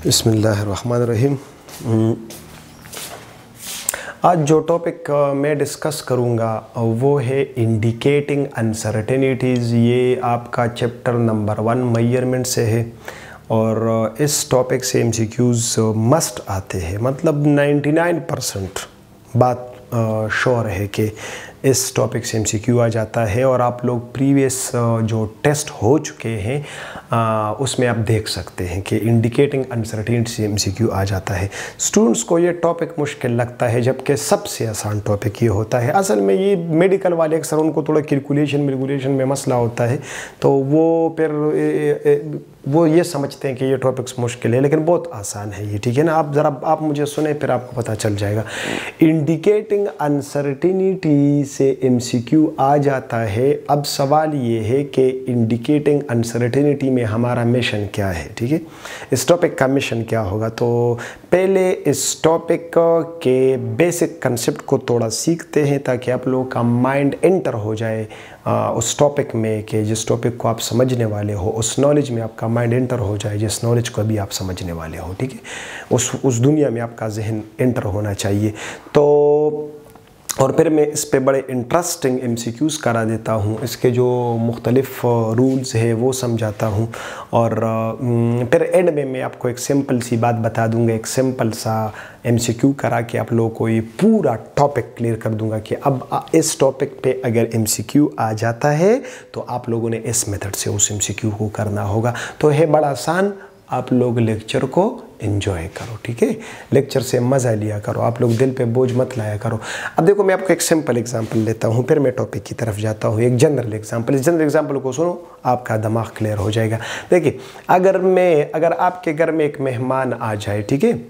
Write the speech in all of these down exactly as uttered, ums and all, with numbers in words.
बिस्मिल्लाहिर्रहमानिर्रहीम। आज जो टॉपिक मैं डिस्कस करूँगा वो है इंडिकेटिंग अनसर्टेनिटीज़। ये आपका चैप्टर नंबर वन मेजरमेंट से है और इस टॉपिक से एमसीक्यूज़ मस्ट आते हैं। मतलब निन्यानवे परसेंट बात श्योर है कि इस टॉपिक से एमसीक्यू आ जाता है और आप लोग प्रीवियस जो टेस्ट हो चुके हैं आ, उसमें आप देख सकते हैं कि इंडिकेटिंग अनसर्टेनिटी से एमसीक्यू आ जाता है। स्टूडेंट्स को ये टॉपिक मुश्किल लगता है जबकि सबसे आसान टॉपिक ये होता है। असल में ये मेडिकल वाले अक्सर उनको थोड़ा कैलकुलेशन मिलकुलेशन में मसला होता है तो वो फिर ए, ए, वो ये समझते हैं कि ये टॉपिक्स मुश्किल है, लेकिन बहुत आसान है ये। ठीक है ना, आप ज़रा आप मुझे सुने फिर आपको पता चल जाएगा। इंडिकेटिंग अनसर्टेनिटी से एमसीक्यू आ जाता है। अब सवाल ये है कि इंडिकेटिंग अनसर्टेनिटी में हमारा मिशन क्या है। ठीक है, इस टॉपिक का मिशन क्या होगा। तो पहले इस टॉपिक के बेसिक कंसेप्ट को थोड़ा सीखते हैं ताकि आप लोगों का माइंड एंटर हो जाए आ, उस टॉपिक में कि जिस टॉपिक को आप समझने वाले हो, उस नॉलेज में आपका माइंड एंटर हो जाए जिस नॉलेज को अभी आप समझने वाले हो। ठीक है, उस उस दुनिया में आपका जहन एंटर होना चाहिए। तो और फिर मैं इस पे बड़े इंटरेस्टिंग एमसीक्यूज़ करा देता हूँ, इसके जो मुख्तलिफ रूल्स है वो समझाता हूँ और फिर एंड में मैं आपको एक सिंपल सी बात बता दूँगा, एक सिंपल सा एमसीक्यू करा के आप लोगों को ये पूरा टॉपिक क्लियर कर दूँगा कि अब इस टॉपिक पे अगर एमसीक्यू आ जाता है तो आप लोगों ने इस मेथड से उस एमसीक्यू को करना होगा। तो है बड़ा आसान, आप लोग लेक्चर को एंजॉय करो। ठीक है, लेक्चर से मज़ा लिया करो, आप लोग दिल पे बोझ मत लाया करो। अब देखो मैं आपको एक सिंपल एग्जांपल लेता हूँ, फिर मैं टॉपिक की तरफ जाता हूँ। एक जनरल एग्जांपल, इस जनरल एग्जांपल को सुनो, आपका दिमाग क्लियर हो जाएगा। देखिए, अगर मैं अगर आपके घर में एक मेहमान आ जाए, ठीक है,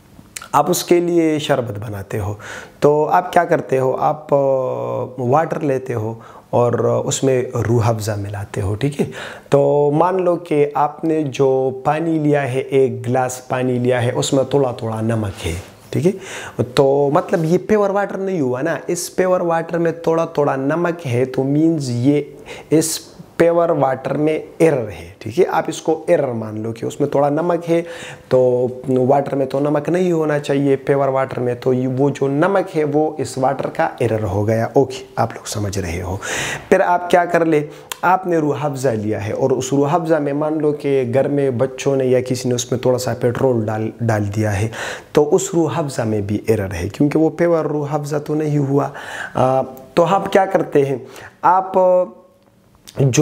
आप उसके लिए शरबत बनाते हो तो आप क्या करते हो, आप वाटर लेते हो और उसमें रूह अफ़ज़ा मिलाते हो। ठीक है, तो मान लो कि आपने जो पानी लिया है, एक गिलास पानी लिया है, उसमें थोड़ा थोड़ा नमक है। ठीक है, तो मतलब ये प्योर वाटर नहीं हुआ ना, इस प्योर वाटर में थोड़ा थोड़ा नमक है तो मीन्स ये इस प्योर वाटर में एरर है। ठीक है, आप इसको एरर मान लो कि उसमें थोड़ा नमक है तो वाटर में तो नमक नहीं होना चाहिए, प्योर वाटर में तो वो जो नमक है वो इस वाटर का एरर हो गया। ओके, आप लोग समझ रहे हो। फिर आप क्या कर ले, आपने रूह अफ़ज़ा लिया है और उस रूह अफ़ज़ा में मान लो कि घर में बच्चों ने या किसी ने उसमें थोड़ा सा पेट्रोल डाल डाल दिया है तो उस रूह अफ़ज़ा में भी एरर है क्योंकि वो प्योर रूह अफ़ज़ा तो नहीं हुआ। आ, तो आप क्या करते हैं, आप जो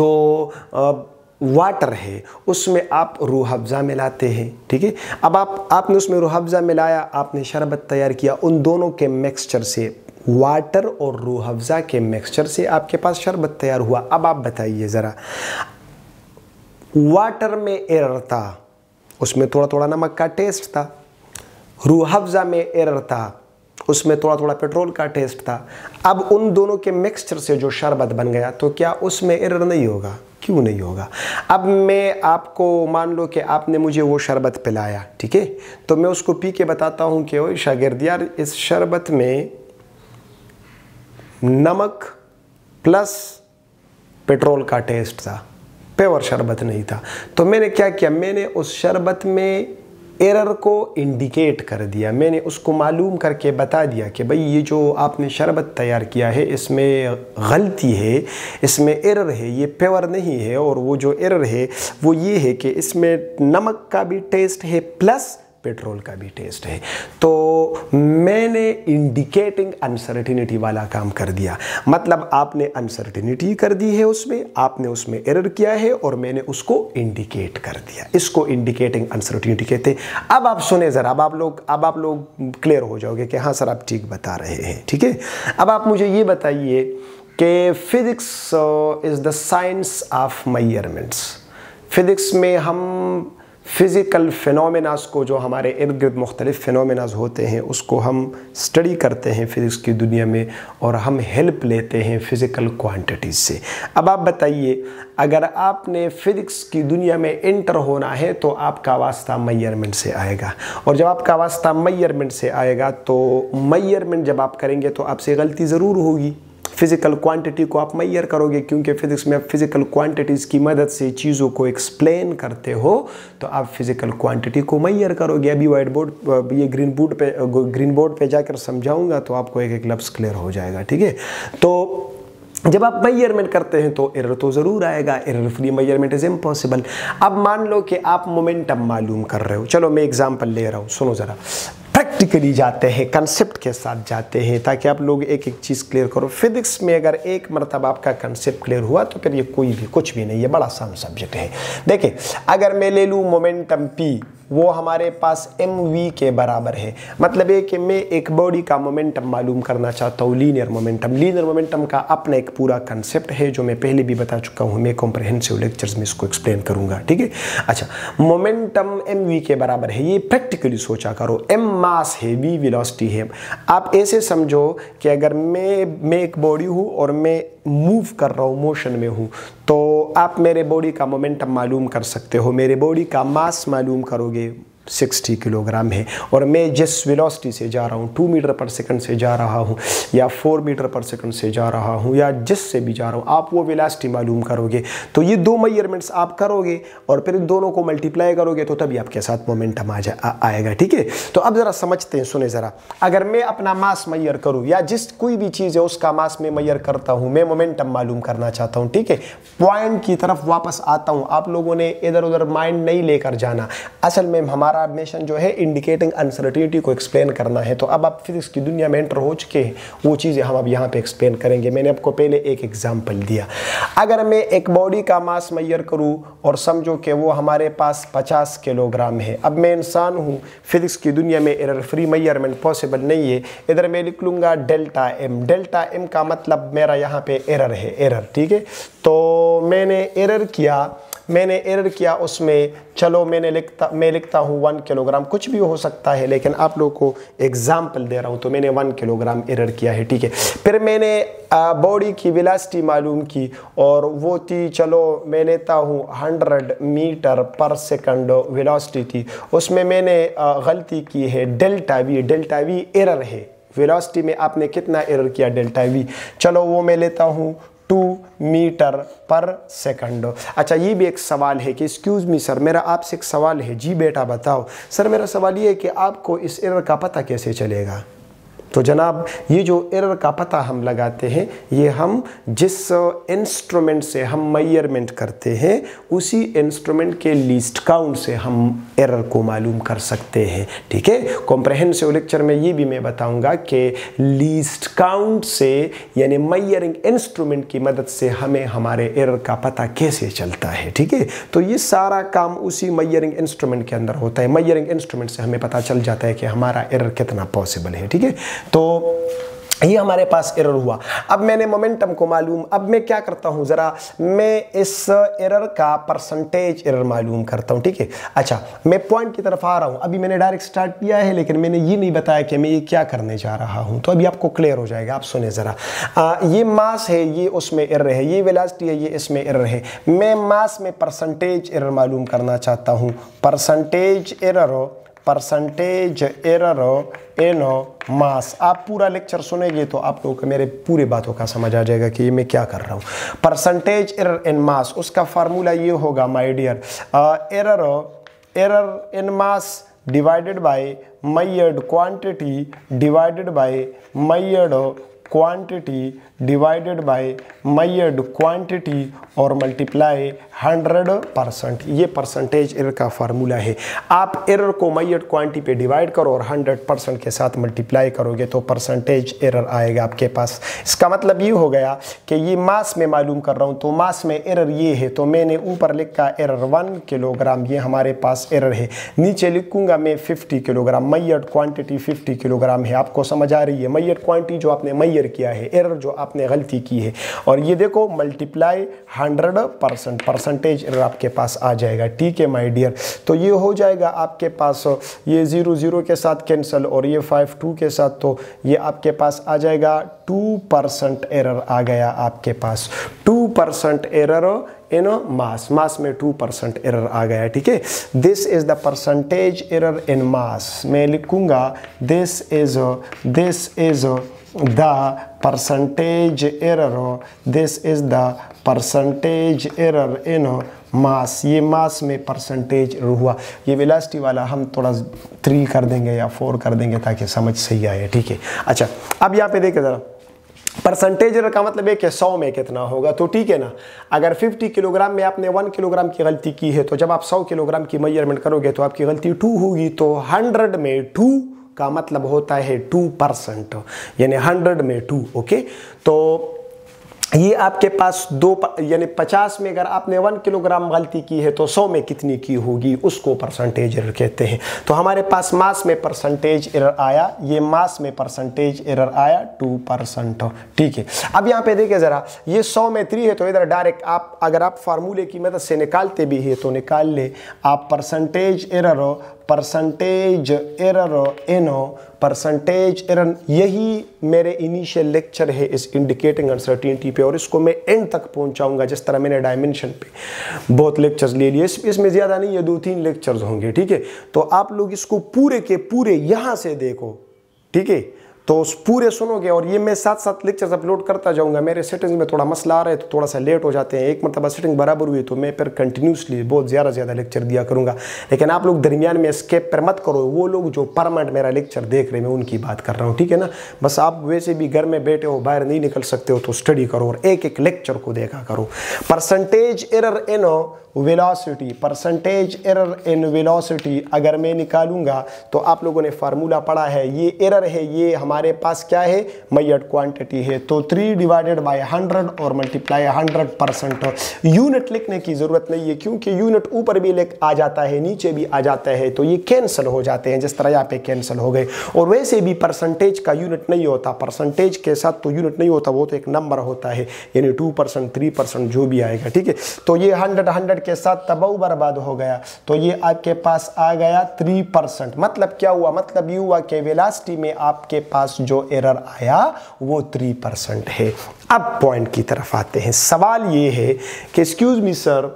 वाटर है उसमें आप रूह अफ़ज़ा मिलाते हैं। ठीक है, अब आप आपने उसमें रूह अफ़ज़ा मिलाया, आपने शरबत तैयार किया, उन दोनों के मिक्सचर से, वाटर और रूह अफ़ज़ा के मिक्सचर से आपके पास शरबत तैयार हुआ। अब आप बताइए ज़रा, वाटर में एरर था, उसमें थोड़ा थोड़ा नमक का टेस्ट था, रूह अफ़ज़ा में एरर था, उसमें थोड़ा थोड़ा पेट्रोल का टेस्ट था। अब उन दोनों के मिक्सचर से जो शरबत बन गया तो क्या उसमें एरर नहीं होगा? क्यों नहीं होगा? अब मैं आपको मान लो कि आपने मुझे वो शरबत पिलाया, ठीक है, तो मैं उसको पी के बताता हूँ कि ओए शागिर्द यार, इस शरबत में नमक प्लस पेट्रोल का टेस्ट था, प्योर शरबत नहीं था। तो मैंने क्या किया, मैंने उस शरबत में एरर को इंडिकेट कर दिया, मैंने उसको मालूम करके बता दिया कि भाई ये जो आपने शरबत तैयार किया है इसमें गलती है, इसमें एरर है, ये प्योर नहीं है। और वो जो एरर है वो ये है कि इसमें नमक का भी टेस्ट है प्लस पेट्रोल का भी टेस्ट है। तो मैंने इंडिकेटिंग अनसर्टेनिटी वाला काम कर दिया। मतलब आपने अनसर्टेनिटी कर दी है उसमें, आपने उसमें एरर किया है और मैंने उसको इंडिकेट कर दिया। इसको इंडिकेटिंग अनसर्टेनिटी कहते हैं। अब आप सुने ज़रा, अब आप लोग अब आप लोग क्लियर हो जाओगे कि हाँ सर आप ठीक बता रहे हैं। ठीक है, अब आप मुझे ये बताइए कि physics is the science of measurements. Physics में हम फ़िज़िकल फिनोमेनास को, जो हमारे इर्द गिर्द मुख्तलिफ़ फिनोमेनास होते हैं, उसको हम स्टडी करते हैं फ़िज़िक्स की दुनिया में और हम हेल्प लेते हैं फ़िज़िकल क्वांटिटीज़ से। अब आप बताइए, अगर आपने फ़िज़िक्स की दुनिया में एंटर होना है तो आपका वास्ता मेजरमेंट से आएगा, और जब आपका वास्ता मेजरमेंट से आएगा तो मेजरमेंट जब आप करेंगे तो आपसे गलती ज़रूर होगी। फिजिकल क्वांटिटी को आप मैयर करोगे, क्योंकि फिजिक्स में आप फिजिकल क्वांटिटीज़ की मदद से चीज़ों को एक्सप्लेन करते हो, तो आप फिजिकल क्वांटिटी को मैयर करोगे। अभी वाइट बोर्ड, ये ग्रीन बोर्ड पे ग्रीन बोर्ड पे जाकर समझाऊंगा तो आपको एक एक लफ्ज़ क्लियर हो जाएगा, ठीक है। तो जब आप मेजरमेंट करते हैं तो एरर तो ज़रूर आएगा, error free measurement is impossible. अब मान लो कि आप मोमेंटम मालूम कर रहे हो, चलो मैं एग्जांपल ले रहा हूँ, सुनो ज़रा। प्रैक्टिकली जाते हैं, कंसेप्ट के साथ जाते हैं, ताकि आप लोग एक एक चीज़ क्लियर करो। फिजिक्स में अगर एक मरतबा आपका कंसेप्ट क्लियर हुआ तो फिर ये कोई भी कुछ भी नहीं, ये बड़ा आसान सब्जेक्ट है। देखिए, अगर मैं ले लूँ मोमेंटम पी, वो हमारे पास एम वी के बराबर है। मतलब है कि मैं एक बॉडी का मोमेंटम मालूम करना चाहता हूँ, लीनियर मोमेंटम। लीनियर मोमेंटम का अपना एक पूरा कंसेप्ट है जो मैं पहले भी बता चुका हूँ, मैं कॉम्प्रहेंसिव लेक्चर्स में इसको एक्सप्लेन करूँगा, ठीक है। अच्छा, मोमेंटम एम वी के बराबर है, ये प्रैक्टिकली सोचा करो। एम मास है, वी वेलोसिटी है। आप ऐसे समझो कि अगर मैं मैं एक बॉडी हूँ और मैं मूव कर रहा हूँ, मोशन में हूँ, तो आप मेरे बॉडी का मोमेंटम मालूम कर सकते हो। मेरे बॉडी का मास मालूम करोगे, साठ किलोग्राम है, और मैं जिस वेलोसिटी से जा रहा हूँ, टू मीटर पर सेकंड से जा रहा हूँ, या फोर मीटर पर सेकंड से जा रहा हूँ, या जिससे भी जा रहा हूँ, आप वो वेलोसिटी मालूम करोगे। तो ये दो मेजरमेंट्स आप करोगे और फिर दोनों को मल्टीप्लाई करोगे, तो तभी आपके साथ मोमेंटम आ जा आएगा, ठीक है। तो अब ज़रा समझते हैं, सुने ज़रा। अगर मैं अपना मास मैयर करूँ, या जिस कोई भी चीज़ है उसका मास मैं मैयर करता हूँ, मैं मोमेंटम मालूम करना चाहता हूँ, ठीक है। पॉइंट की तरफ वापस आता हूँ, आप लोगों ने इधर उधर माइंड नहीं लेकर जाना। असल में हमारा मिशन जो है इंडिकेटिंग अनसर्टेनिटी को एक्सप्लेन करना है। तो अब आप फिजिक्स की दुनिया में एंटर हो चुके हैं, वो चीज़ें हम अब यहाँ पे एक्सप्लेन करेंगे। मैंने आपको पहले एक एग्जांपल दिया। अगर मैं एक बॉडी का मास मैयर करूँ और समझो कि वो हमारे पास पचास किलोग्राम है। अब मैं इंसान हूँ, फिजिक्स की दुनिया में एरर फ्री मेजरमेंट पॉसिबल नहीं है। इधर मैं लिख लूँगा डेल्टा एम। डेल्टा एम का मतलब मेरा यहाँ पे एरर है, एरर, ठीक है। तो मैंने एरर किया मैंने एरर किया उसमें, चलो मैंने लिखता मैं लिखता हूँ वन किलोग्राम, कुछ भी हो सकता है, लेकिन आप लोगों को एग्जाम्पल दे रहा हूँ। तो मैंने वन किलोग्राम एरर किया है, ठीक है। फिर मैंने बॉडी की वेलोसिटी मालूम की, और वो थी, चलो मैं लेता हूँ hundred metre per second velocity थी। उसमें मैंने गलती की है, delta V. Delta V error है, वेलोसिटी में आपने कितना एरर किया, डेल्टा वी। चलो वो मैं लेता हूँ टू मीटर पर सेकंड। अच्छा, ये भी एक सवाल है कि एक्सक्यूज़ मी सर, मेरा आपसे एक सवाल है। जी बेटा बताओ। सर मेरा सवाल ये है कि आपको इस एरर का पता कैसे चलेगा? तो जनाब, ये जो एरर का पता हम लगाते हैं, ये हम जिस इंस्ट्रूमेंट से हम मेजरमेंट करते हैं, उसी इंस्ट्रूमेंट के लीस्ट काउंट से हम एरर को मालूम कर सकते हैं, ठीक है। कॉम्प्रहेंसिव लेक्चर में ये भी मैं बताऊंगा कि लीस्ट काउंट से, यानी मेजरिंग इंस्ट्रूमेंट की मदद से हमें हमारे एरर का पता कैसे चलता है, ठीक है। तो ये सारा काम उसी मेजरिंग इंस्ट्रूमेंट के अंदर होता है। मेजरिंग इंस्ट्रूमेंट से हमें पता चल जाता है कि हमारा एरर कितना पॉसिबल है, ठीक है। तो ये हमारे पास एरर हुआ। अब मैंने मोमेंटम को मालूम, अब मैं क्या करता हूँ, ज़रा मैं इस एरर का परसेंटेज एरर मालूम करता हूँ, ठीक है। अच्छा, मैं पॉइंट की तरफ आ रहा हूँ। अभी मैंने डायरेक्ट स्टार्ट किया है, लेकिन मैंने ये नहीं बताया कि मैं ये क्या करने जा रहा हूँ। तो अभी आपको क्लियर हो जाएगा, आप सुने ज़रा। ये मास है, ये उसमें एरर है, ये वेलोसिटी है, ये इसमें एरर है। मैं मास में परसेंटेज एरर मालूम करना चाहता हूँ। Percentage error percentage error in mass. आप पूरा लेक्चर सुनेंगे तो आप लोगों को मेरे पूरे बातों का समझ आ जाएगा कि ये मैं क्या कर रहा हूँ। परसेंटेज एरर इन मास, उसका फार्मूला ये होगा my dear, error error in mass divided by measured quantity divided by measured quantity divided by measured quantity और मल्टीप्लाई हंड्रेड परसेंट। ये परसेंटेज एरर का फार्मूला है। आप एरर को मेजर्ड क्वांटिटी पे डिवाइड करो और हंड्रेड परसेंट के साथ मल्टीप्लाई करोगे तो परसेंटेज एरर आएगा आपके पास। इसका मतलब ये हो गया कि ये मास में मालूम कर रहा हूँ, तो मास में एरर ये है, तो मैंने ऊपर लिखा एरर वन किलोग्राम, ये हमारे पास एरर है। नीचे लिखूंगा मैं fifty kilogram, measured quantity fifty kilogram है। आपको समझ आ रही है? मेजर्ड क्वांटिटी जो आपने मेजर किया है, एरर जो आपने गलती की है, और ये देखो multiply hundred percent, percentage error आपके पास आ जाएगा, ठीक है माय डियर। तो ये हो जाएगा आपके पास, ये जीरो जीरो के साथ कैंसिल और ये फाइव टू के साथ, तो ये आपके पास आ जाएगा टू परसेंट एरर आ गया आपके पास। Two percent error in mass, mass में टू परसेंट एरर आ गया, ठीक है। This is the percentage error in mass. मैं लिखूंगा this is this is the percentage error, this is the percentage error in mass, ये मास में percentage error हुआ। ये वेलोसिटी वाला हम थोड़ा थ्री कर देंगे या फोर कर देंगे ताकि समझ सही आए, ठीक है। अच्छा, अब यहाँ पे देखिए ज़रा, परसेंटेज एरर का मतलब है कि सौ में कितना होगा, तो ठीक है ना। अगर पचास किलोग्राम में आपने वन किलोग्राम की गलती की है, तो जब आप सौ किलोग्राम की मेजरमेंट करोगे तो आपकी गलती टू होगी। तो हंड्रेड में टू का मतलब होता है टू परसेंट, यानी हंड्रेड में टू। ओके, तो ये आपके पास दो यानी पचास में अगर आपने वन किलोग्राम गलती की है तो सौ में कितनी की होगी, उसको परसेंटेज एरर कहते हैं। तो हमारे पास मास में परसेंटेज एरर आया, ये मास में परसेंटेज एरर आया टू परसेंट, ठीक है। अब यहाँ पे देखिए ज़रा, ये सौ में थ्री है तो इधर डायरेक्ट आप अगर आप फार्मूले की मदद से निकालते भी है तो निकाल ले आप। Percentage error, percentage error in percentage error, यही मेरे इनिशियल लेक्चर है इस इंडिकेटिंग अनसर्टेनिटी पे, और इसको मैं एंड तक पहुंचाऊंगा। जिस तरह मैंने डायमेंशन पे बहुत लेक्चर्स ले लिए, इस, इसमें ज़्यादा नहीं, ये दो तीन लेक्चर्स होंगे, ठीक है। तो आप लोग इसको पूरे के पूरे यहाँ से देखो, ठीक है, तो उस पूरे सुनोगे, और ये मैं साथ साथ लेक्चर्स अपलोड करता जाऊंगा। मेरे सेटिंग्स में थोड़ा मसला आ रहा है तो थोड़ा सा लेट हो जाते हैं। एक मतलब सेटिंग बराबर हुई तो मैं फिर कंटिन्यूसली बहुत ज़्यादा ज़्यादा लेक्चर दिया करूंगा, लेकिन आप लोग दरमियान में स्केप पर मत करो। वो लोग जो परमानेंट मेरा लेक्चर देख रहे हैं मैं उनकी बात कर रहा हूँ, ठीक है ना। बस आप वैसे भी घर में बैठे हो, बाहर नहीं निकल सकते हो, तो स्टडी करो और एक एक लेक्चर को देखा करो। Percentage error in velocity, percentage error in velocity अगर मैं निकालूंगा तो आप लोगों ने फार्मूला पढ़ा है, ये एरर है, ये हमारे पास क्या है, मेजर्ड क्वांटिटी है। तो थ्री डिवाइडेड बाय हंड्रेड और मल्टीप्लाई हंड्रेड परसेंट। यूनिट लिखने की जरूरत नहीं है क्योंकि यूनिट ऊपर भी लिख आ जाता है, नीचे भी आ जाता है, तो ये कैंसिल हो जाते हैं, जिस तरह यहाँ पे कैंसिल हो गए। और वैसे भी परसेंटेज का यूनिट नहीं होता, परसेंटेज के साथ तो यूनिट नहीं होता, वो तो एक नंबर होता है, यानी टू परसेंट थ्री परसेंट जो भी आएगा, ठीक है। तो ये हंड्रेड हंड्रेड के साथ तबाह बर्बाद हो गया, तो ये आपके पास आ गया थ्री परसेंट। मतलब क्या हुआ, मतलब ये हुआ कि वेलोसिटी में आपके पास जो एरर आया वो थ्री परसेंट है। अब पॉइंट की तरफ आते हैं। सवाल ये है कि excuse me sir,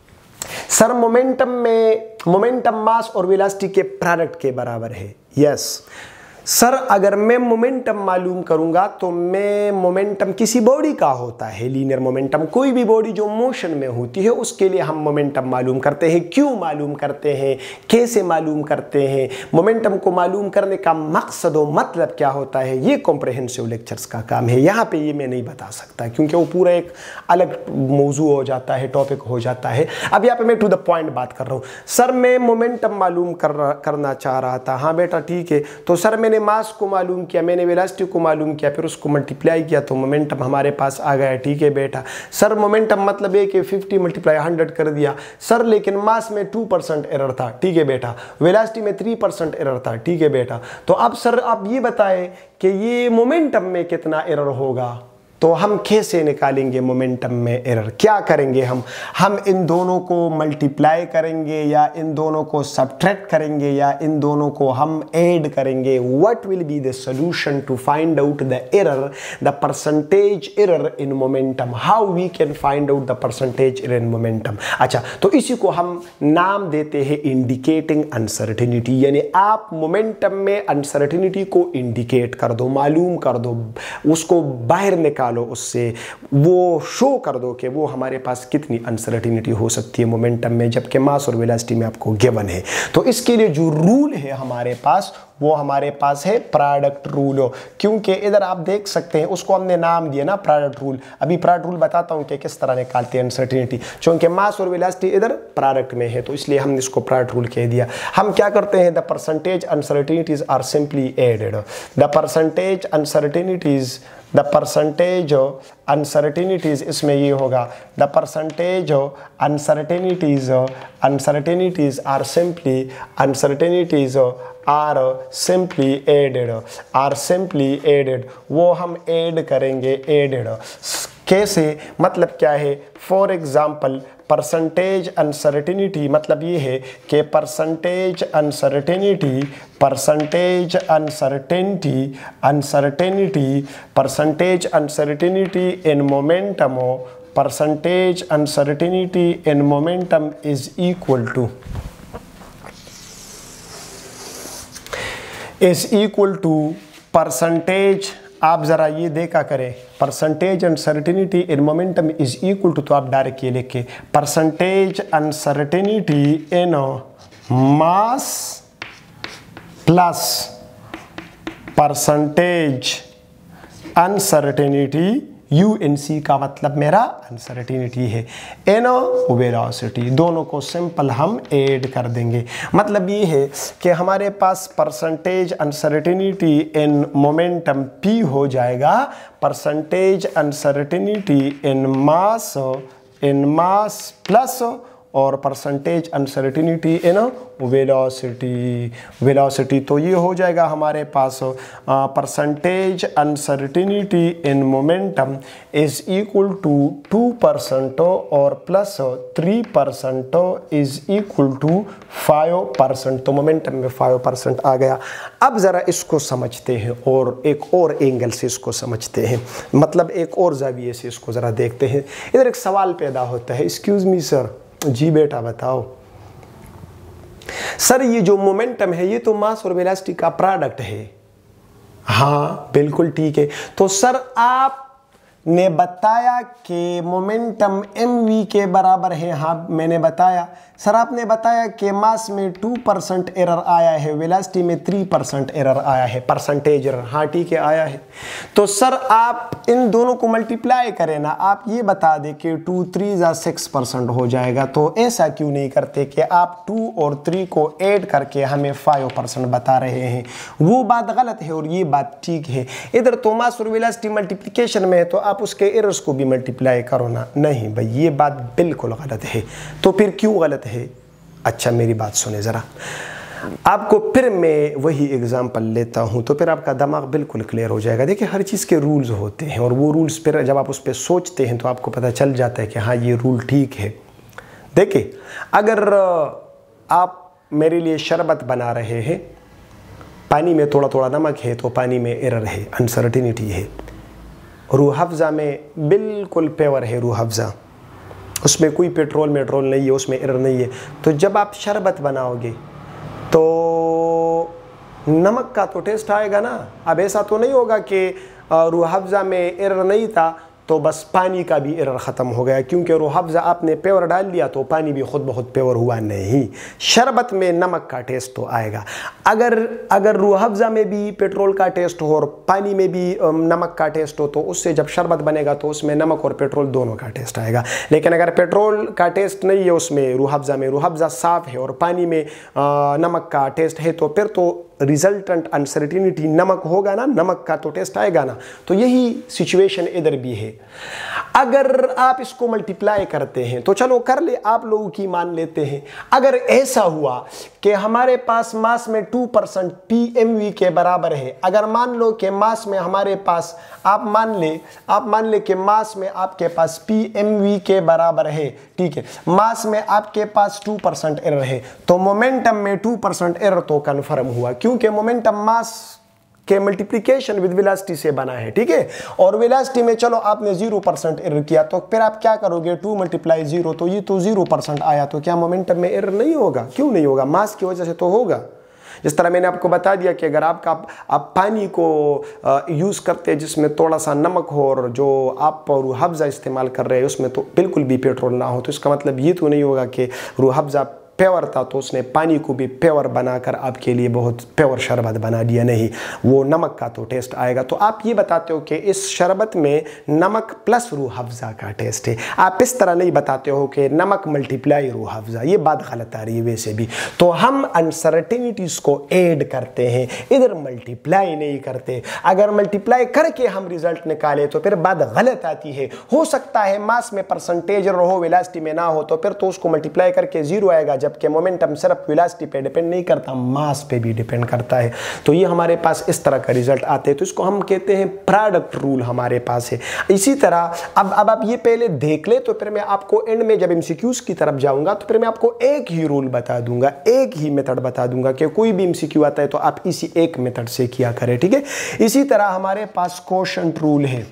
sir momentum में मोमेंटम मास और वेलोसिटी के प्रोडक्ट के बराबर है। यस सर, अगर मैं मोमेंटम मालूम करूंगा तो मैं मोमेंटम किसी बॉडी का होता है, लीनियर मोमेंटम, कोई भी बॉडी जो मोशन में होती है उसके लिए हम मोमेंटम मालूम करते हैं। क्यों मालूम करते हैं, कैसे मालूम करते हैं, मोमेंटम को मालूम करने का मकसद और मतलब क्या होता है, ये कॉम्प्रहेंसिव लेक्चर्स का काम है। यहाँ पे ये मैं नहीं बता सकता क्योंकि वो पूरा एक अलग मौजू हो जाता है, टॉपिक हो जाता है। अब यहाँ पे मैं टू द पॉइंट बात कर रहा हूँ। सर मैं मोमेंटम मालूम कर करना चाह रहा था। हाँ बेटा ठीक है, तो सर मैंने मास को मालूम किया, मैंने वेलोसिटी को मालूम किया, फिर उसको मल्टीप्लाई किया तो मोमेंटम हमारे पास आ गया। ठीक है बेटा। सर मोमेंटम मतलब है कि फिफ्टी मल्टीप्लाई हंड्रेड कर दिया। सर लेकिन मास में टू परसेंट एरर था। ठीक है बेटा। वेलोसिटी में थ्री परसेंट एरर था। ठीक है बेटा। तो अब सर आप ये बताएं कि ये मोमेंटम में कितना एरर होगा, तो हम कैसे निकालेंगे मोमेंटम में एरर? क्या करेंगे हम हम इन दोनों को मल्टीप्लाई करेंगे या इन दोनों को सब्ट्रैक्ट करेंगे या इन दोनों को हम ऐड करेंगे? What will be the solution to find out the error, the percentage error in momentum? How we can find out the percentage error in momentum? अच्छा, तो इसी को हम नाम देते हैं इंडिकेटिंग अनसर्टेनिटी। यानी आप मोमेंटम में अनसर्टेनिटी को इंडिकेट कर दो, मालूम कर दो, उसको बाहर निकाल लो, उससे वो शो कर दो कि वो हमारे पास कितनी अनसर्टेनिटी हो सकती है मोमेंटम में, जबकि मास और वेलोसिटी में आपको गिवन है। तो इसके लिए जो रूल है हमारे पास वो हमारे पास है प्रोडक्ट रूल। क्योंकि इधर आप देख सकते हैं उसको हमने नाम दिया ना प्रोडक्ट रूल। अभी प्रोडक्ट रूल बताता हूं कि किस तरह निकालते हैं अनसर्टेनिटी, क्योंकि मास और वेलोसिटी इधर प्रोडक्ट में है तो इसलिए हमने इसको प्रोडक्ट रूल कह दिया। हम क्या करते हैं, the percentage uncertainties are simply added. The percentage uncertainties the percentage uncertainties इसमें ये होगा, the percentage uncertainties uncertainties are simply uncertainties are simply added are simply added वो हम ऐड करेंगे। एडेड कैसे, मतलब क्या है? फॉर एग्जाम्पल परसेंटेज अनसर्टेनिटी मतलब ये है कि percentage uncertainty percentage uncertainty uncertainty percentage uncertainty in momentum percentage uncertainty in momentum is equal to is equal to percentage आप ज़रा ये देखा करें, percentage uncertainty in momentum is equal to, तो आप डायरेक्ट ये लिख के percentage uncertainty in mass plus percentage uncertainty, U N C का मतलब मेरा अनसर्टेनिटी है, एन वेलोसिटी, दोनों को सिंपल हम ऐड कर देंगे। मतलब ये है कि हमारे पास percentage uncertainty in momentum P हो जाएगा percentage uncertainty in mass in mass plus और percentage uncertainty in velocity velocity तो ये हो जाएगा हमारे पास percentage uncertainty in momentum is equal to two percent और plus three percent is equal to five percent, तो मोमेंटम में फाइव परसेंट आ गया। अब ज़रा इसको समझते हैं और एक और एंगल से इसको समझते हैं, मतलब एक और जाविये से इसको ज़रा देखते हैं। इधर एक सवाल पैदा होता है, एक्सक्यूज़ मी सर। जी बेटा बताओ। सर ये जो मोमेंटम है ये तो मास और वेलोसिटी का प्रोडक्ट है। हाँ बिल्कुल ठीक है। तो सर आपने बताया कि मोमेंटम एम वी के बराबर है। हाँ मैंने बताया। सर आपने बताया कि मास में टू परसेंट एरर आया है, वेलोसिटी में थ्री परसेंट एरर आया है, परसेंटेज एरर। हाँ ठीक है आया है। तो सर आप इन दोनों को मल्टीप्लाई करें ना, आप ये बता दें कि टू थ्री जा सिक्स परसेंट हो जाएगा। तो ऐसा क्यों नहीं करते कि आप टू और थ्री को ऐड करके हमें फाइव परसेंट बता रहे हैं? वो बात गलत है और ये बात ठीक है। इधर तो मास और वेलोसिटी मल्टीप्लिकेशन में है तो आप उसके एरर्स को भी मल्टीप्लाई करो ना। नहीं भाई ये बात बिल्कुल गलत है। तो फिर क्यों गलत है? अच्छा मेरी बात सुने ज़रा, आपको फिर मैं वही एग्जांपल लेता हूं तो फिर आपका दिमाग बिल्कुल क्लियर हो जाएगा। देखिए हर चीज़ के रूल्स होते हैं और वो रूल्स फिर जब आप उस पर सोचते हैं तो आपको पता चल जाता है कि हाँ ये रूल ठीक है। देखिए अगर आप मेरे लिए शरबत बना रहे हैं, पानी में थोड़ा थोड़ा नमक है तो पानी में एरर है, अनसर्टेनिटी है। रूह अफ़ज़ा में बिल्कुल प्योर है, रूह अफ़ज़ा उसमें कोई पेट्रोल मेट्रोल नहीं है, उसमें एरर नहीं है। तो जब आप शरबत बनाओगे तो नमक का तो टेस्ट आएगा ना। अब ऐसा तो नहीं होगा कि रूह अफ़ज़ा में एरर नहीं था तो बस पानी का भी एरर ख़त्म हो गया, क्योंकि रूह अफ़ज़ा आपने प्योर डाल दिया तो पानी भी खुद बहुत प्योर हुआ नहीं। शरबत में नमक का टेस्ट तो आएगा। अगर अगर रूह अफ़ज़ा में भी पेट्रोल का टेस्ट हो और पानी में भी नमक का टेस्ट हो तो उससे जब शरबत बनेगा तो उसमें नमक और पेट्रोल दोनों का टेस्ट आएगा। लेकिन अगर पेट्रोल का टेस्ट नहीं है उसमें, रूह अफ़ज़ा में, रूह अफ़ज़ा साफ़ है और पानी में आ, नमक का टेस्ट है, तो फिर तो रिजल्टेंट अनसर्टेनिटी नमक होगा ना, नमक का तो टेस्ट आएगा ना। तो यही सिचुएशन इधर भी है। अगर आप इसको मल्टीप्लाई करते हैं तो चलो कर ले, आप लोगों की मान लेते हैं। अगर ऐसा हुआ कि हमारे पास मास में two percent P M V के बराबर है, अगर मान लो कि मास में हमारे पास आप मान ले आप मान ले कि मास में आपके पास पी एम वी के बराबर है, ठीक है, मास में आपके पास टू परसेंट एरर है, तो मोमेंटम में टू परसेंट एरर तो कन्फर्म हुआ, क्योंकि मोमेंटम मास के मल्टीप्लिकेशन विद वेलोसिटी से बना है, ठीक है। और वेलोसिटी में चलो आपने जीरो परसेंट एरर किया तो फिर आप क्या करोगे, टू मल्टीप्लाई जीरो, तो ये तो जीरो परसेंट आया, तो क्या मोमेंटम में एरर नहीं होगा? क्यों नहीं होगा? मास की वजह से तो होगा। जिस तरह मैंने आपको बता दिया कि अगर आपका आप पानी को यूज़ करते हैं जिसमें थोड़ा सा नमक हो और जो आप रूह अफ़ज़ा इस्तेमाल कर रहे हैं उसमें तो बिल्कुल भी पेट्रोल ना हो, तो इसका मतलब ये तो नहीं होगा कि रूह अफ़ज़ा प्योर था तो उसने पानी को भी प्योर बनाकर आपके लिए बहुत प्योर शरबत बना दिया। नहीं, वो नमक का तो टेस्ट आएगा। तो आप ये बताते हो कि इस शरबत में नमक प्लस रूह अफ़ज़ा का टेस्ट है। आप इस तरह नहीं बताते हो कि नमक मल्टीप्लाई रूह अफ़ज़ा, ये बात गलत आ रही है वैसे भी। तो हम अनसर्टेनिटीज़ को ऐड करते हैं, इधर मल्टीप्लाई नहीं करते। अगर मल्टीप्लाई करके हम रिजल्ट निकाले तो फिर बात गलत आती है। हो सकता है मास में परसेंटेज रहो, वेलोसिटी में ना हो, तो फिर तो उसको मल्टीप्लाई करके जीरो आएगा, जबकि मोमेंटम सिर्फ वेलोसिटी पे डिपेंड नहीं करता, मास पे भी डिपेंड करता है। तो ये हमारे पास इस तरह का रिजल्ट आते हैं, तो इसको हम कहते हैं प्रोडक्ट रूल हमारे पास है। इसी तरह अब अब आप ये पहले देख ले, तो फिर मैं आपको एंड में जब एमसीक्यूज की तरफ जाऊंगा तो फिर मैं आपको एक ही रूल बता दूंगा, एक ही मेथड बता दूंगा कि कोई भी एमसीक्यू आता है तो आप इसी एक मेथड से किया करें, ठीक है। इसी तरह हमारे पास क्वोशंट रूल है।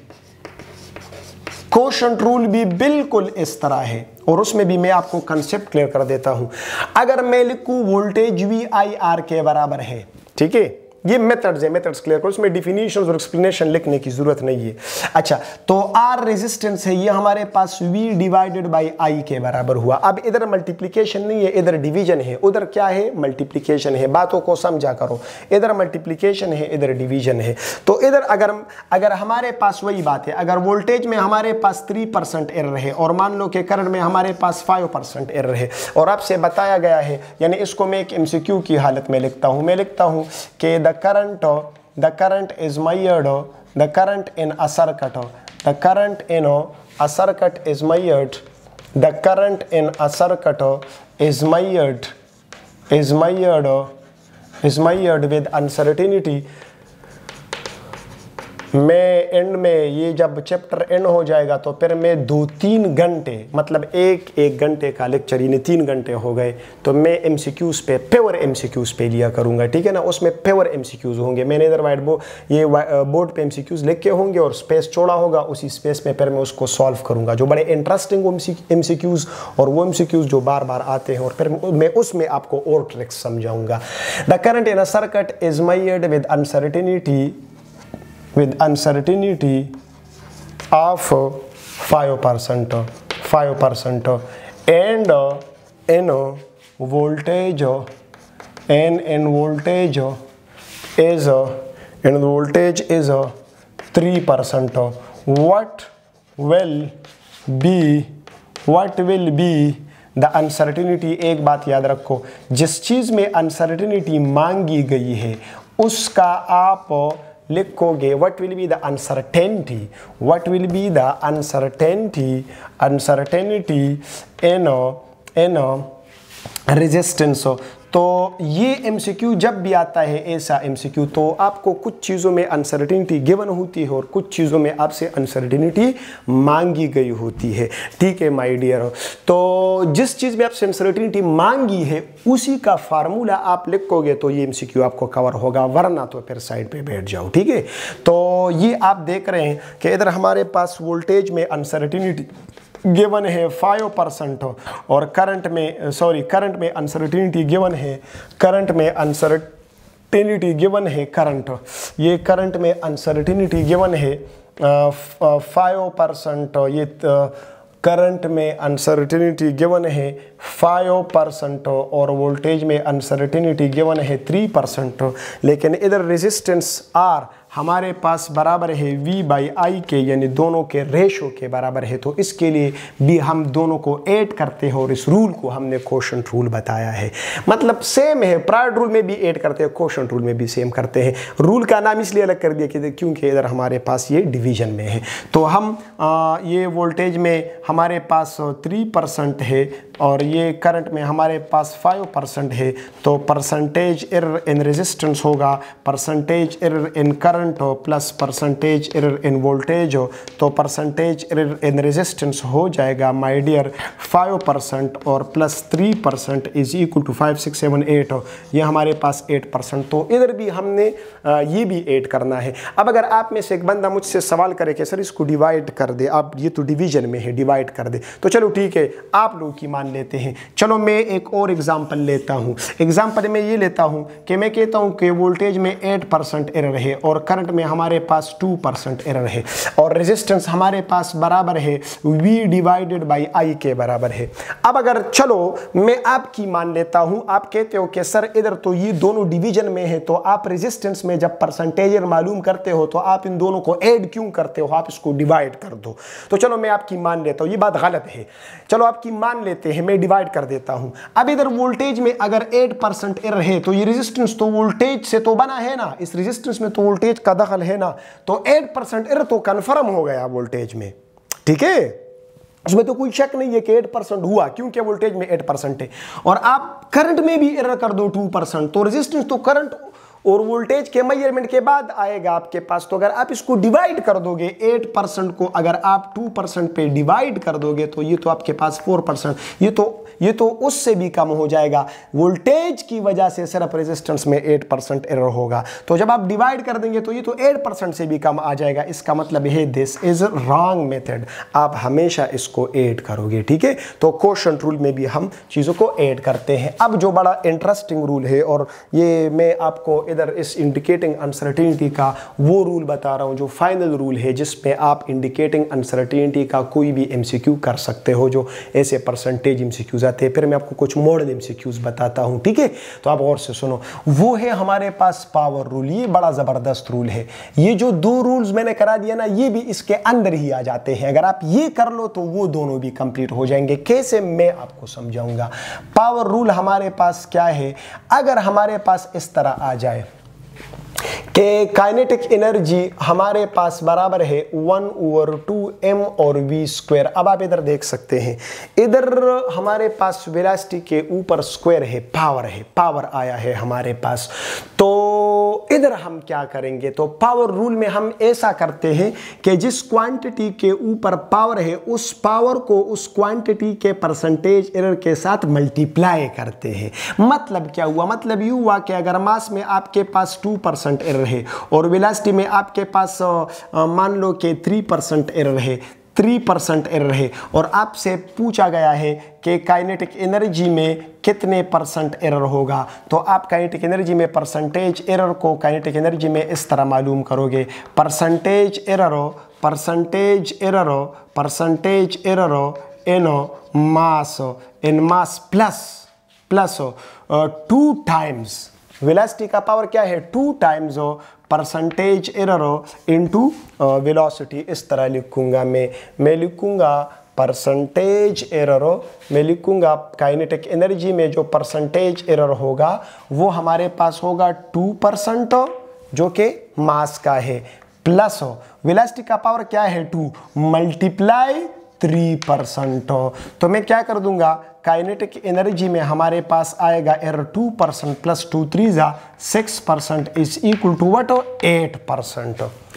क्वोशंट रूल भी बिल्कुल इस तरह है और उसमें भी मैं आपको कंसेप्ट क्लियर कर देता हूं। अगर मैं लिखूं वोल्टेज वी आई आर के बराबर है, ठीक है, ये मेथड्स है, मेथड्स क्लियर करो, इसमें डिफिनीशंस और एक्सप्लेनेशन लिखने की जरूरत नहीं है। अच्छा, तो आर रेजिस्टेंस है, ये हमारे पास वी डिवाइडेड बाई आई के बराबर हुआ। अब इधर मल्टीप्लीकेशन नहीं है, इधर डिवीजन है, उधर क्या है मल्टीप्लीकेशन है, बातों को समझा करो, इधर मल्टीप्लीकेशन है, इधर डिवीजन है। तो इधर अगर अगर हमारे पास वही बात है, अगर वोल्टेज में हमारे पास थ्री परसेंट एरर है और मान लो कि करंट में हमारे पास फाइव परसेंट एरर है और आपसे बताया गया है, यानी इसको मैं एक एमसीक्यू की हालत में लिखता हूं, मैं लिखता हूं कि the current the current is measured the current in a circuit the current in a circuit is measured the current in a circuit is measured is measured is measured with uncertainty। मैं end में ये जब chapter and हो जाएगा तो फिर मैं दो तीन घंटे, मतलब एक एक घंटे का लेक्चर यानी तीन घंटे हो गए, तो मैं एमसीक्यूज पे प्योर एमसीक्यूज पे लिया करूँगा, ठीक है ना। उसमें प्योर एमसीक्यूज होंगे, मैंने इधर वाइट बोर्ड ये बोर्ड पे एमसीक्यूज लिख के होंगे और स्पेस छोड़ा होगा, उसी स्पेस में फिर मैं उसको सॉल्व करूँगा, जो बड़े इंटरेस्टिंग एमसीक्यूज और वो एमसीक्यूज जो बार बार आते हैं, और फिर मैं उसमें आपको और ट्रिक्स समझाऊंगा। The current in a circuit is measured with uncertainty with uncertainty of five percent five percent and in voltage and in voltage is in voltage is three percent। what will be what will be the uncertainty. एक बात याद रखो, जिस चीज़ में uncertainty मांगी गई है उसका आप लिखोगे what will be the uncertainty, what will be the uncertainty uncertainty in in resistance. तो ये एमसीक्यू जब भी आता है ऐसा एमसीक्यू, तो आपको कुछ चीज़ों में अनसर्टिनिटी गिवन होती है और कुछ चीज़ों में आपसे अनसर्टिनिटी मांगी गई होती है, ठीक है माय डियर। तो जिस चीज़ में आपसे अनसर्टिनिटी मांगी है उसी का फार्मूला आप लिखोगे तो ये एमसीक्यू आपको कवर होगा, वरना तो फिर साइड पे बैठ जाओ, ठीक है। तो ये आप देख रहे हैं कि इधर हमारे पास वोल्टेज में अनसर्टिनिटी गिवन है फाइव परसेंट और करंट में सॉरी करंट में अनसर्टिनिटी गिवन है करंट में अनसर्टिनिटी गिवन है करंट ये करंट में अनसर्टिनिटी गिवन है फाइव परसेंट ये करंट में अनसर्टिनिटी गिवन है फाइव परसेंट और वोल्टेज में अनसर्टिनिटी गिवन है थ्री परसेंट। लेकिन इधर रेजिस्टेंस आर हमारे पास बराबर है V बाई आई के, यानी दोनों के रेशो के बराबर है, तो इसके लिए भी हम दोनों को ऐड करते हैं और इस रूल को हमने कोशेंट रूल बताया है। मतलब सेम है, प्रायर रूल में भी ऐड करते हैं, कोशेंट रूल में भी सेम करते हैं। रूल का नाम इसलिए अलग कर दिया कि क्योंकि इधर हमारे पास ये डिवीजन में है। तो हम आ, ये वोल्टेज में हमारे पास थ्री परसेंट है और ये करंट में हमारे पास फाइव परसेंट है, तो परसेंटेज एरर इन रेजिस्टेंस होगा percentage error in current plus percentage error in voltage हो, तो परसेंटेज एरर इन रेजिस्टेंस हो जाएगा माय डियर फाइव परसेंट और plus three percent is equal to five six seven eight हो, ये हमारे पास eight percent. तो इधर भी हमने आ, ये भी ऐड करना है। अब अगर आप में से एक बंदा मुझसे सवाल करे कि सर इसको डिवाइड कर दे, आप ये तो डिवीजन में है डिवाइड कर दे, तो चलो ठीक है आप लोग की मान लेते हैं। चलो मैं एक और एग्जाम्पल लेता हूँ। एग्जाम्पल में ये लेता हूँ कि मैं कहता हूँ कि वोल्टेज में एट परसेंट एरर है और करंट में हमारे पास टू परसेंट एरर है और रेजिस्टेंस हमारे पास बराबर है V डिवाइडेड बाई आई के बराबर है। अब अगर चलो मैं आपकी मान लेता हूं, आप कहते हो कि सर इधर तो ये दोनों डिवीजन में है, तो आप रेजिस्टेंस में जब परसेंटेज मालूम करते हो तो आप इन दोनों को ऐड क्यों करते हो, आप इसको डिवाइड कर दो। तो चलो मैं आपकी मान लेता हूं, ये बात गलत है, चलो आपकी मान लेते हैं, मैं डिवाइड कर देता हूं। अब इधर वोल्टेज में अगर एट परसेंट एरर है तो ये रेजिस्टेंस तो वोल्टेज से तो बना है ना, इस रेजिस्टेंस में तो वोल्टेज का दखल है ना, तो एट परसेंट एरर तो कंफर्म हो गया वोल्टेज में, ठीक है, उसमें तो कोई शक नहीं है कि एट परसेंट हुआ क्योंकि वोल्टेज में एट परसेंट है। और आप करंट में भी एरर कर दो टू परसेंट, तो रेजिस्टेंस तो करंट और वोल्टेज के मेजरमेंट के बाद आएगा आपके पास। तो अगर आप इसको डिवाइड कर दोगे एट परसेंट को अगर आप टू परसेंट पे डिवाइड कर दोगे तो ये तो आपके पास फोर परसेंट, ये तो ये तो उससे भी कम हो जाएगा। वोल्टेज की वजह से सिर्फ रेजिस्टेंस में एट परसेंट एरर होगा, तो जब आप डिवाइड कर देंगे तो ये तो एट परसेंट से भी कम आ जाएगा। इसका मतलब है दिस इज रॉन्ग मेथड, आप हमेशा इसको ऐड करोगे, ठीक है। तो कोशेंट रूल में भी हम चीज़ों को ऐड करते हैं। अब जो बड़ा इंटरेस्टिंग रूल है और ये मैं आपको इधर इस इंडिकेटिंग अनसर्टेनिटी का वो रूल बता रहा हूँ जो फाइनल रूल है, जिसमें आप इंडिकेटिंग अनसर्टेनिटी का कोई भी एमसीक्यू कर सकते हो, जो ऐसे परसेंटेज एमसीक्यूज आते हैं। फिर मैं आपको कुछ मॉडल एमसीक्यूज बताता हूँ, ठीक है। तो आप और से सुनो, वो है हमारे पास पावर रूल। ये बड़ा जबरदस्त रूल है। ये जो दो रूल्स मैंने करा दिया ना, ये भी इसके अंदर ही आ जाते हैं। अगर आप ये कर लो तो वो दोनों भी कंप्लीट हो जाएंगे। कैसे, मैं आपको समझाऊंगा। पावर रूल हमारे पास क्या है, अगर हमारे पास इस तरह आ जाए कि काइनेटिक एनर्जी हमारे पास बराबर है वन ओवर टू एम और वी स्क्वायर। अब आप इधर देख सकते हैं, इधर हमारे पास वेलोसिटी के ऊपर स्क्वायर है, पावर है, पावर आया है हमारे पास। तो इधर हम क्या करेंगे, तो पावर रूल में हम ऐसा करते हैं कि जिस क्वांटिटी के ऊपर पावर है उस पावर को उस क्वांटिटी के परसेंटेज एरर के साथ मल्टीप्लाई करते हैं। मतलब क्या हुआ, मतलब ये हुआ कि अगर मास में आपके पास टू परसेंट एरर है और वेलोसिटी में आपके पास मान लो कि थ्री परसेंट एरर है, थ्री परसेंट एरर है, और आपसे पूछा गया है कि काइनेटिक एनर्जी में कितने परसेंट एरर होगा, तो आप काइनेटिक एनर्जी में परसेंटेज एरर को काइनेटिक एनर्जी में इस तरह मालूम करोगे, percentage error percentage error percentage error in mass in mass plus plus two times velocity का पावर क्या है, two times percentage error into velocity. इस तरह लिखूंगा मैं मैं लिखूंगा परसेंटेज एरर, मैं लिखूंगा काइनेटिक एनर्जी में जो परसेंटेज एरर होगा वो हमारे पास होगा टू परसेंट जो कि मास का है, प्लस वेलोसिटी का पावर क्या है टू, मल्टीप्लाई थ्री परसेंट। तो मैं क्या कर दूंगा, काइनेटिक एनर्जी में हमारे पास आएगा error two percent plus two three जा six percent is equal to what, eight percent.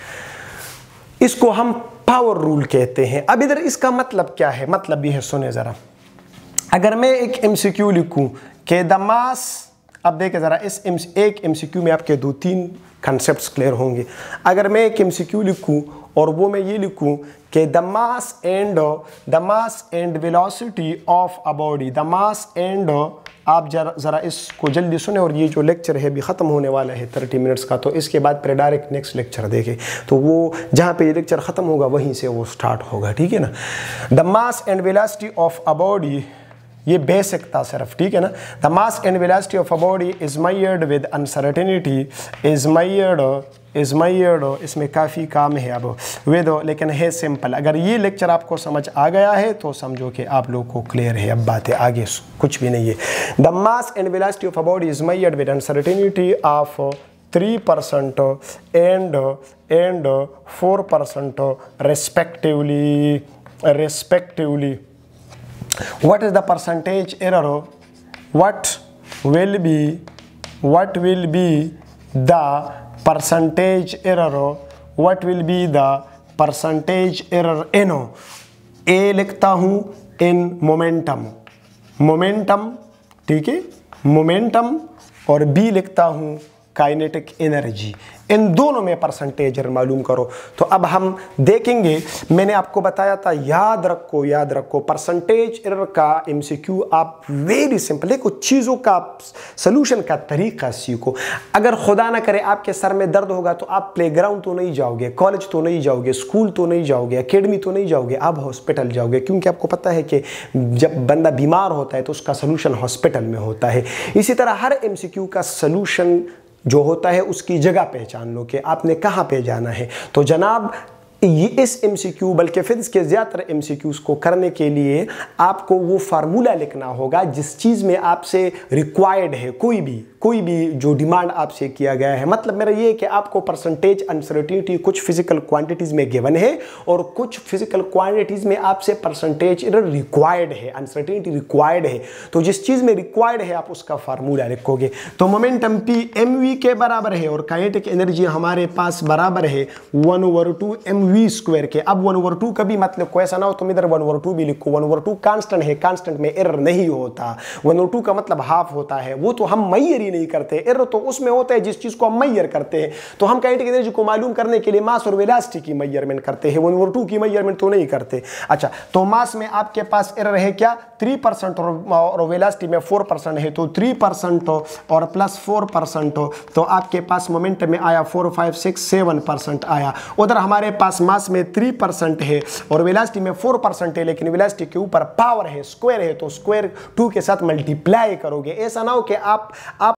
इसको हम पावर रूल कहते हैं। अब इधर इसका मतलब क्या है, मतलब ये है, सुने जरा। अगर मैं एक एमसीक्यू लिखूं कि द मास, अब देखें जरा, इस एक एमसीक्यू में आपके दो तीन कॉन्सेप्ट्स क्लियर होंगे। अगर मैं एक एमसीक्यू लिखूं और वो मैं ये लिखूं कि the mass and the mass and velocity of a body, the mass and, आप जरा जरा इसको जल्दी सुने, और ये जो लेक्चर है भी ख़त्म होने वाला है थर्टी मिनट्स का, तो इसके बाद फिर डायरेक्ट नेक्स्ट लेक्चर देखें, तो वो जहाँ पे ये लेक्चर ख़त्म होगा वहीं से वो स्टार्ट होगा, ठीक है ना। The mass and velocity of a body, ये बेसिक था सिर्फ, ठीक है ना। The mass and velocity of a body is measured with uncertainty, is measured is measured, इसमें काफ़ी काम है अब विद, लेकिन है सिंपल। अगर ये लेक्चर आपको समझ आ गया है तो समझो कि आप लोग को क्लियर है, अब बातें आगे कुछ भी नहीं है। The mass and velocity of a body is measured with uncertainty of three percent and and four percent respectively respectively. What is the percentage error? What will be what will be the percentage error? What will be the percentage error in, A लिखता हूँ in momentum, momentum, ठीक है, momentum, और B लिखता हूँ kinetic energy. इन दोनों में percentage error मालूम करो। तो अब हम देखेंगे, मैंने आपको बताया था, याद रखो याद रखो परसेंटेज एरर का एमसीक्यू आप वेरी सिंपल है, कुछ चीज़ों का सलूशन का तरीका सीखो। अगर खुदा ना करे आपके सर में दर्द होगा तो आप प्लेग्राउंड तो नहीं जाओगे, कॉलेज तो नहीं जाओगे, स्कूल तो नहीं जाओगे, एकेडमी तो नहीं जाओगे, आप हॉस्पिटल जाओगे, क्योंकि आपको पता है कि जब बंदा बीमार होता है तो उसका सलूशन हॉस्पिटल में होता है। इसी तरह हर एमसीक्यू का सलूशन जो होता है उसकी जगह पहचान लो कि आपने कहाँ पे जाना है। तो जनाब ये इस एमसीक्यू बल्कि फिजिक्स के ज़्यादातर एमसीक्यूज़ को करने के लिए आपको वो फार्मूला लिखना होगा जिस चीज़ में आपसे रिक्वायर्ड है, कोई भी कोई भी जो डिमांड आपसे किया गया है। मतलब मेरा ये है कि आपको परसेंटेज अनसर्टेनिटी कुछ फिजिकल क्वांटिटीज़ में गिवन है और कुछ फिजिकल क्वांटिटीज़ में आपसे परसेंटेज एरर रिक्वायर्ड है, अनसर्टेनिटी रिक्वायर्ड है। तो जिस चीज़ में रिक्वायर्ड है आप उसका फार्मूला लिखोगे। तो मोमेंटम पी एम वी के बराबर है और काइनेटिक एनर्जी हमारे पास बराबर है one over two M V square के। अब वन ओवर टू कभी मतलब कोई ऐसा ना हो तुम इधर वन ओवर टू भी लिखो, वन ओवर टू कांस्टेंट है, कांस्टेंट में एरर नहीं होता। वन ओवर टू का मतलब हाफ होता है, वो तो हम मैयर ही नहीं करते। एरर तो उसमें होता है जिस चीज को हम मैयर करते हैं। तो हम काइनेटिक एनर्जी को मालूम करने के लिए मास और वेलोसिटी की मेजरमेंट करते हैं, वन ओवर टू की मेजरमेंट तो नहीं करते। अच्छा, तो मास में आपके पास एरर है क्या, थ्री परसेंट और वेलोसिटी में फोर परसेंट है, तो थ्री परसेंट और प्लस फोर परसेंट तो आपके पास मोमेंट में आया four five six seven percent आया। उधर हमारे पास मास में थ्री परसेंट है और वेलोसिटी में फोर परसेंट है, लेकिन वेलोसिटी के ऊपर पावर है, स्क्वायर है, तो स्क्वायर टू के साथ मल्टीप्लाई करोगे। ऐसा ना हो कि आप आप